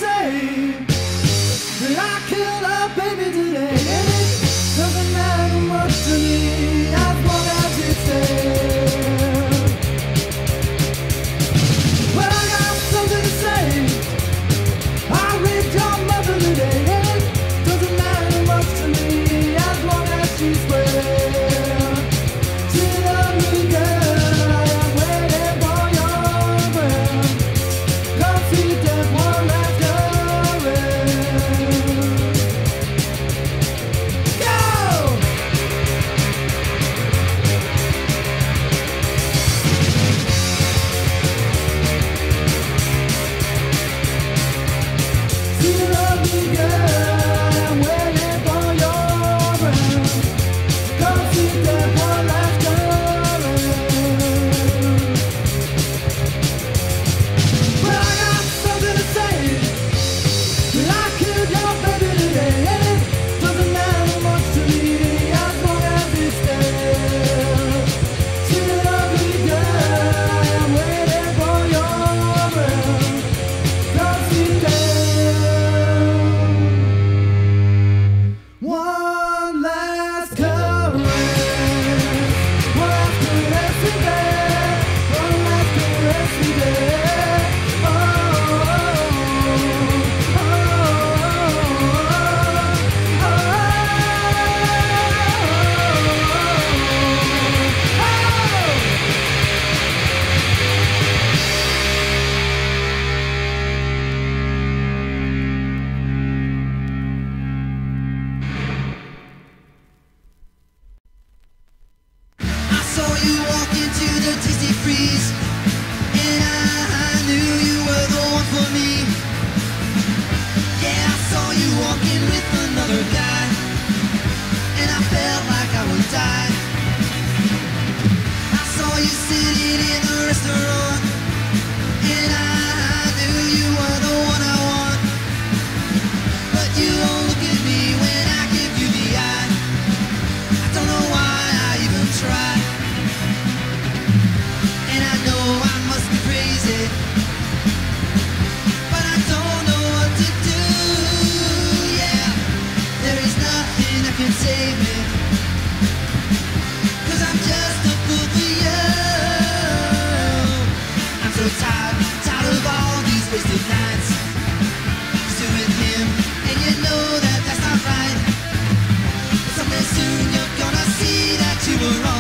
say that I killed a baby today, and it doesn't matter much to me as long as it's there. Well, I got something to say. I raped your mother today, and it doesn't matter much to me as long as she's well. She loved me, girl. I am waiting for your breath. Come see that one last Someday soon you're gonna see that you were wrong.